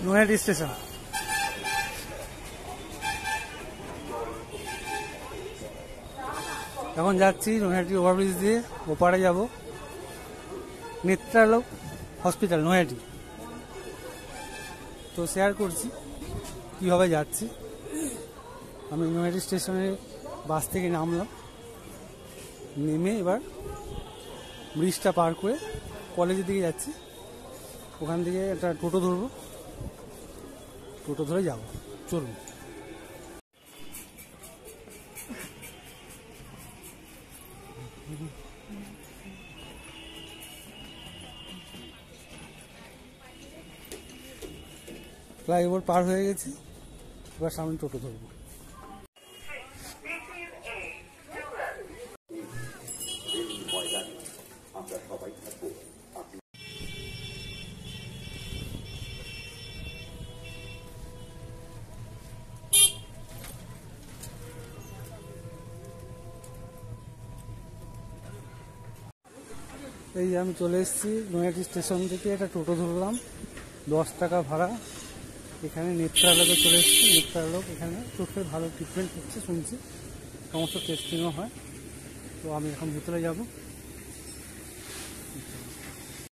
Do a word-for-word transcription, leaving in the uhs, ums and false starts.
Naihati station. এখন যাচ্ছি Naihati overbridge দিয়ে ওপারে যাব নেত্রালোক হসপিটাল নৈহাটি। তো শেয়ার করছি কীভাবে যাচ্ছি। আমি নৈহাটি স্টেশনে বাস থেকে নামলাম, নেমে এবার ব্রিজটা পার করে কলেজের দিকে যাচ্ছি। ওখান থেকে একটা টোটো ধরবো, টোটো ধরে যাব। চলুন। ফ্লাইওভার পার হয়ে গেছি, এবার সামনে টোটো ধরবো। এই যে আমি চলে এসেছি নৈহাটি স্টেশন থেকে, একটা টোটো ধরলাম, দশ টাকা ভাড়া। এখানে নেত্রালোকে চলে এসেছি। নেত্রালোক এখানে চোখের ভালো ট্রিটমেন্ট হচ্ছে শুনছি, সমস্ত টেস্টিংও হয়। তো আমি এখন ভিতরে যাব।